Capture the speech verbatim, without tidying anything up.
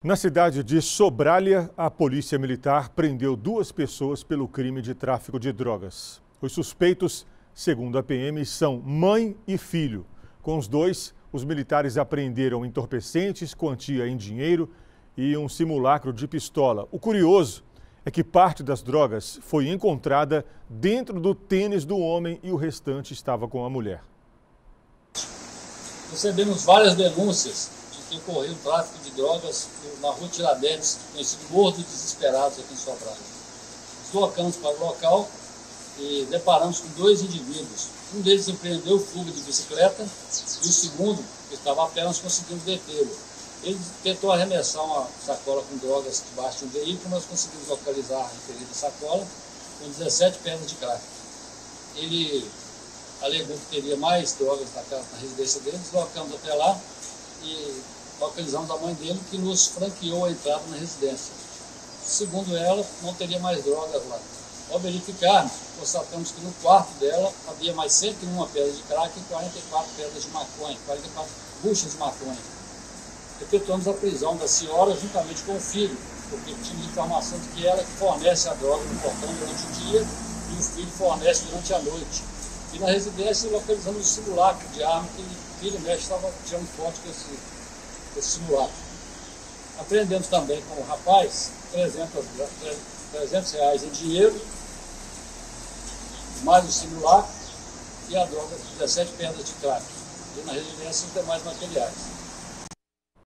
Na cidade de Sobrália, a polícia militar prendeu duas pessoas pelo crime de tráfico de drogas. Os suspeitos, segundo a P M, são mãe e filho. Com os dois, os militares apreenderam entorpecentes, quantia em dinheiro e um simulacro de pistola. O curioso é que parte das drogas foi encontrada dentro do tênis do homem e o restante estava com a mulher. Recebemos várias denúncias de que ocorreu tráfico de drogas na rua Tiradentes, conhecido Morro dos Desesperados aqui em Sobrália. Deslocamos para o local e deparamos com dois indivíduos. Um deles empreendeu fuga de bicicleta e o segundo, que estava a pé, nós conseguimos detê-lo. Ele tentou arremessar uma sacola com drogas debaixo de um veículo, nós conseguimos localizar a referida sacola com dezessete pedras de crack. Ele alegou que teria mais drogas na, casa, na residência dele, deslocamos até lá e localizamos a mãe dele, que nos franqueou a entrada na residência. Segundo ela, não teria mais drogas lá. Ao verificarmos, constatamos que no quarto dela havia mais cento e uma pedras de crack e quarenta e quatro pedras de maconha, quarenta e quatro buchas de maconha. Efetuamos a prisão da senhora juntamente com o filho, porque tínhamos informação de que ela que fornece a droga no portão durante o dia e o filho fornece durante a noite. E na residência localizamos o simulacro de arma que o filho e o mestre estavam tirando foto com esse, esse simulacro. Apreendemos também com o rapaz trezentos reais em dinheiro, mais o simulacro e a droga, dezessete pedras de crack. E na residência os demais materiais.